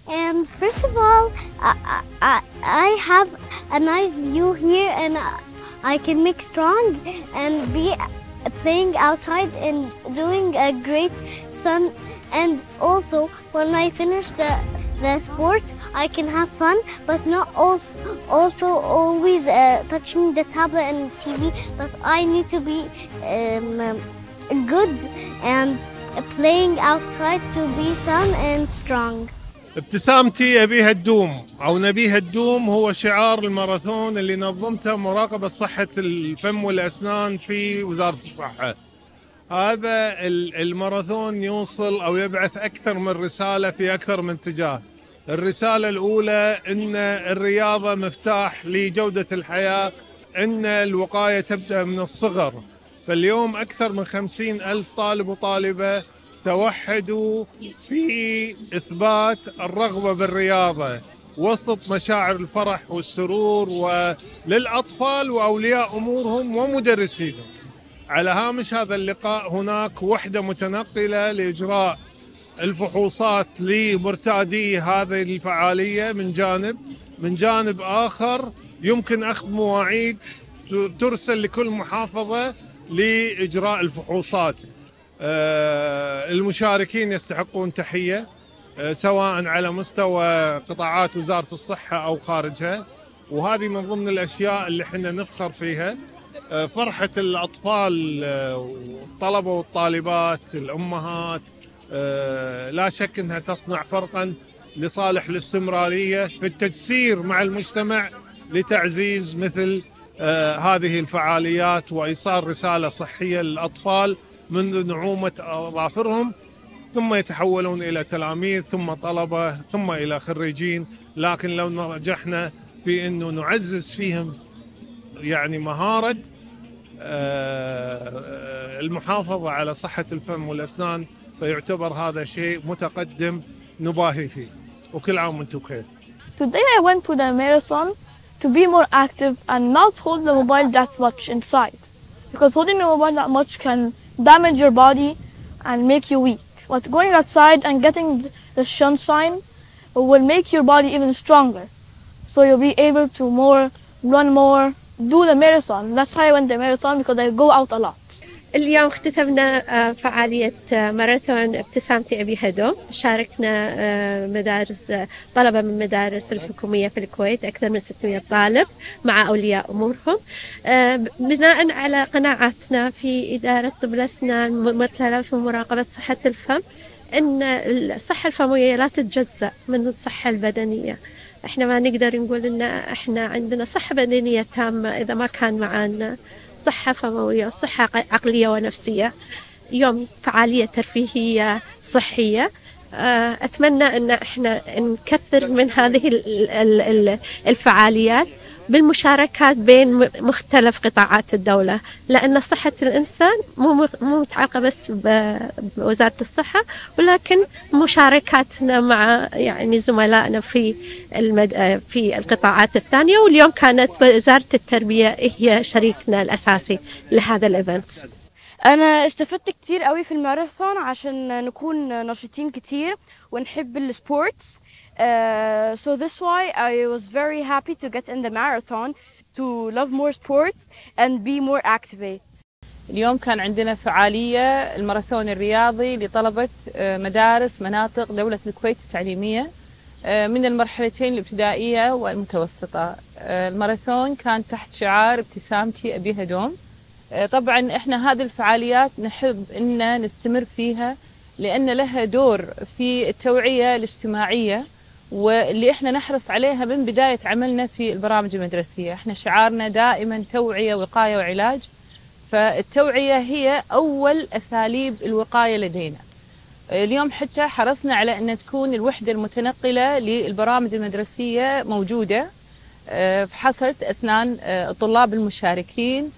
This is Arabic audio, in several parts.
And first of all, I have a nice view here, and I can make strong and be playing outside and doing a great sun. And also, when I finish the sports, I can have fun, but not also always touching the tablet and TV. But I need to be good and playing outside to be sun and strong. ابتسامتي أبيها تدوم أو نبيها تدوم هو شعار الماراثون اللي نظمته مراقبة صحة الفم والأسنان في وزارة الصحة. هذا الماراثون يوصل أو يبعث أكثر من رسالة في أكثر من اتجاه. الرسالة الأولى أن الرياضة مفتاح لجودة الحياة، أن الوقاية تبدأ من الصغر. فاليوم أكثر من 50,000 طالب وطالبة توحدوا في إثبات الرغبة بالرياضة وسط مشاعر الفرح والسرور وللأطفال وأولياء أمورهم ومدرسيهم. على هامش هذا اللقاء هناك وحدة متنقلة لإجراء الفحوصات لمرتادي هذه الفعالية من جانب آخر يمكن أخذ مواعيد ترسل لكل محافظة لإجراء الفحوصات. المشاركين يستحقون تحية سواء على مستوى قطاعات وزارة الصحة أو خارجها، وهذه من ضمن الأشياء اللي احنا نفخر فيها. فرحة الأطفال والطلبة والطالبات الأمهات لا شك أنها تصنع فرقا لصالح الاستمرارية في التجسير مع المجتمع لتعزيز مثل هذه الفعاليات وإيصال رسالة صحية للأطفال منذ نعومة أظافرهم، ثم يتحولون إلى تلاميذ ثم طلبة ثم إلى خريجين. لكن لو نجحنا في أنه نعزز فيهم يعني مهارة المحافظة على صحة الفم والأسنان فيعتبر هذا شيء متقدم نباهي فيه. وكل عام وانتم بخير. Today I went to the marathon to be more active and not hold the mobile that much inside, because holding the mobile that much can damage your body and make you weak. But going outside and getting the sunshine will make your body even stronger, so you'll be able to run more, do the marathon. That's why I went the marathon, because I go out a lot. اليوم اختتمنا فعالية ماراثون ابتسامتي أبيها دوم. شاركنا مدارس طلبة من المدارس الحكومية في الكويت، أكثر من 600 طالب مع أولياء أمورهم، بناء على قناعاتنا في إدارة طب الأسنان ممثلة في مراقبة صحة الفم أن الصحة الفموية لا تتجزأ من الصحة البدنية. احنا ما نقدر نقول ان احنا عندنا صحة بدنية تامة اذا ما كان معانا صحة فموية وصحة عقلية ونفسية. يوم فعالية ترفيهية صحية، اتمنى ان احنا نكثر من هذه الفعاليات بالمشاركات بين مختلف قطاعات الدولة، لأن صحة الإنسان مو متعلقة بس بوزارة الصحة، ولكن مشاركاتنا مع يعني زملائنا في القطاعات الثانية. واليوم كانت وزارة التربية هي شريكنا الأساسي لهذا الإيفنت. أنا استفدت كتير قوي في الماراثون عشان نكون نشيطين كتير ونحب السبورتس. So this why I was very happy to get in the marathon to love more sports and be more active. اليوم كان عندنا فعالية الماراثون الرياضي لطلبة مدارس مناطق دولة الكويت التعليمية من المرحلتين الابتدائية والمتوسطة. الماراثون كان تحت شعار ابتسامتي أبيها دوم. طبعا احنا هذه الفعاليات نحب ان نستمر فيها لان لها دور في التوعية الاجتماعية واللي احنا نحرص عليها من بداية عملنا في البرامج المدرسية. احنا شعارنا دائما توعية وقاية وعلاج، فالتوعية هي اول اساليب الوقاية لدينا. اليوم حتى حرصنا على ان تكون الوحدة المتنقلة للبرامج المدرسية موجودة، فحصت اسنان الطلاب المشاركين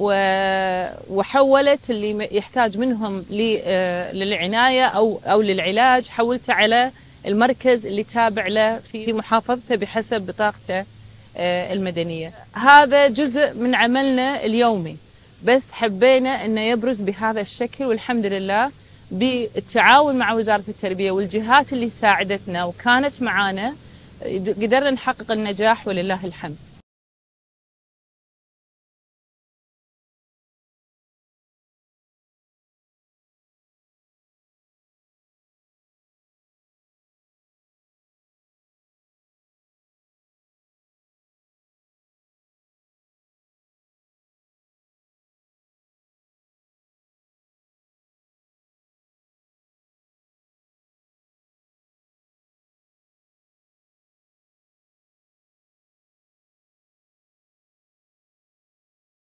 وحولت اللي يحتاج منهم للعناية أو للعلاج، حولته على المركز اللي تابع له في محافظته بحسب بطاقته المدنية. هذا جزء من عملنا اليومي، بس حبينا أنه يبرز بهذا الشكل، والحمد لله بالتعاون مع وزارة التربية والجهات اللي ساعدتنا وكانت معانا قدرنا نحقق النجاح ولله الحمد.